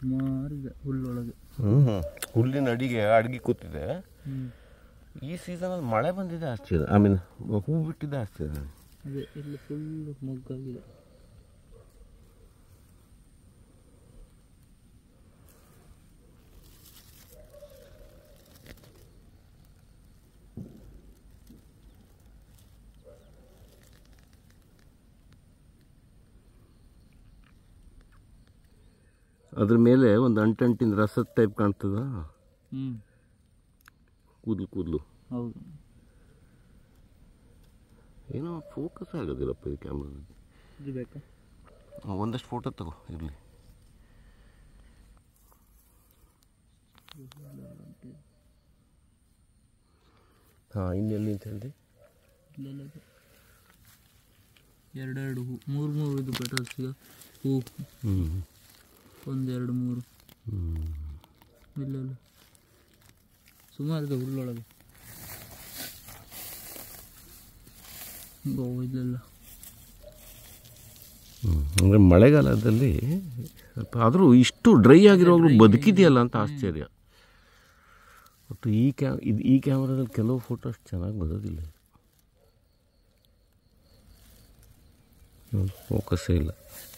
ಸುಮಾರಿದೆ ಹುಲ್ಲೊಳಗೆ. ಹುಲ್ಲಿನ ಅಡಿಗೆ ಕೂತಿದೆ. ಈ ಸೀಸನಲ್ಲಿ ಮಳೆ ಬಂದಿದೆ ಆಶ್ಚರ್ಯ. ಐ ಮೀನ್ ಹೂ ಬಿಟ್ಟಿದೆ ಆಶ್ಚರ್ಯ. ಅದೇ ಇಲ್ಲಿ ಫುಲ್ ಮೊಗ್ಗಾಗಿದೆ. ಅದ್ರ ಮೇಲೆ ಒಂದು ಅಂಟಿನ ರಸದ ಟೈಪ್ ಕಾಣ್ತದ. ಕೂದಲು ಹೌದು. ಏನೋ ಫೋಕಸ್ ಆಗೋದಿಲ್ಲಪ್ಪ ಈ ಕ್ಯಾಮ್ರಾದಲ್ಲಿ. ಇದು ಬೇಕಾ? ಒಂದಷ್ಟು ಫೋಟೋ ತಗೋ ಇರಲಿ. ಹಾಂ, ಇನ್ನೆಲ್ಲಿ ಅಂತ ಹೇಳಿದೆ? ಎರಡೆರಡು ಹೂ, ಮೂರು ಇದು ಪೆಟಲ್ಸ್ ಹೂ. ಒಂದೆರಡು ಮೂರು ಇಲ್ಲೆಲ್ಲ ಸುಮಾರಿದೆ ಹುಲ್ಲೊಳಗೆ. ಇಲ್ಲೆಲ್ಲ ಅಂದರೆ ಮಳೆಗಾಲದಲ್ಲಿ ಸ್ವಲ್ಪ ಆದರೂ ಇಷ್ಟು ಡ್ರೈ ಆಗಿರೋರು ಬದುಕಿದೆಯಲ್ಲ ಅಂತ ಆಶ್ಚರ್ಯ. ಮತ್ತು ಈ ಕ್ಯಾಮ್ರಾದಲ್ಲಿ ಕೆಲವು ಫೋಟೋ ಅಷ್ಟು ಚೆನ್ನಾಗಿ ಬರೋದಿಲ್ಲ, ಫೋಕಸ್ಸೇ ಇಲ್ಲ.